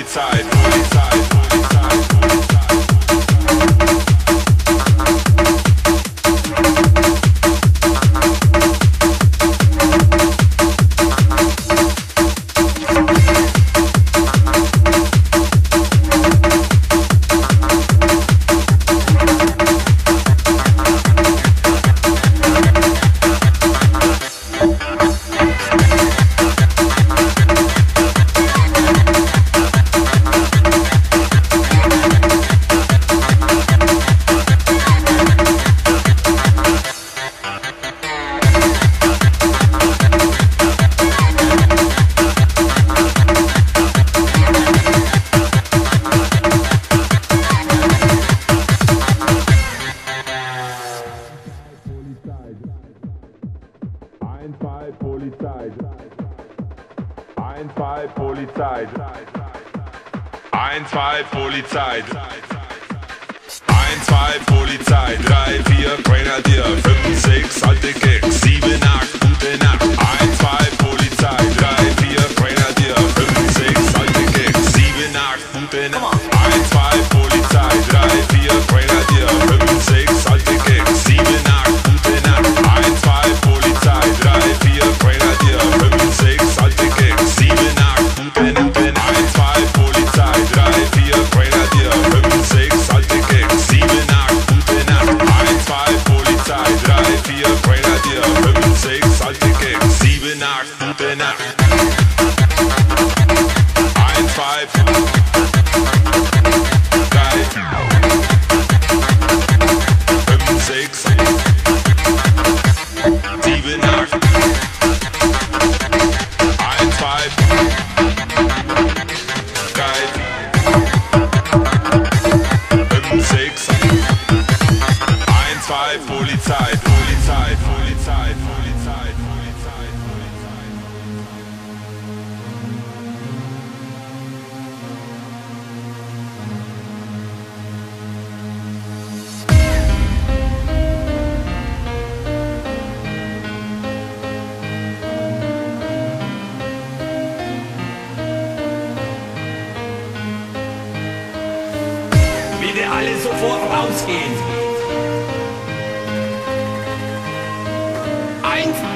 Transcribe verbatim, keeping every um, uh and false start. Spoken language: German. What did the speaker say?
Polizei, Polizei, Polizei, Polizei. Polizei, ein, zwei, Polizei, ein, zwei, Polizei, drei, vier, Grenadier, fünf, sechs, alte Gags, sieben, acht, gute Nacht, ein, zwei, Polizei, drei, vier, Grenadier, fünf, sechs, alte Gags, sieben, acht, gute Nacht, ein, zwei, Polizei, drei, vier, Grenadier, fünf, sechs, alte Gags, sieben, acht, gute Nacht, ein, zwei, Polizei, drei, vier, Grenadier, fünf, sechs, alte Gags, sieben, acht, gute Nacht, ein, zwei, Polizei, drei, vier, Grenadier, fünf, sechs, alte Gags, sieben, acht, gute Nacht, ein, zwei, Polizei, drei, vier, Grenadier, fünf, sechs, alte Gags, sieben, acht, gute Nacht, ein, zwei, drei, fünf, sechs, sieben, acht, ein, zwei, drei, fünf, sechs, ein, zwei, Polizei, Polizei, Polizei, Polizei, Polizei, Polizei. Bitte alle sofort rausgehen. Eins.